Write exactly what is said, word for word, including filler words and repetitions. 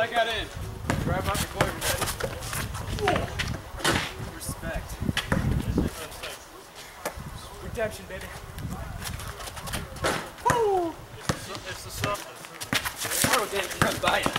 I got in. Grab out your boy, ready? Respect. Redemption, baby. Woo! It's the stuff. Auto game, you have to buy it.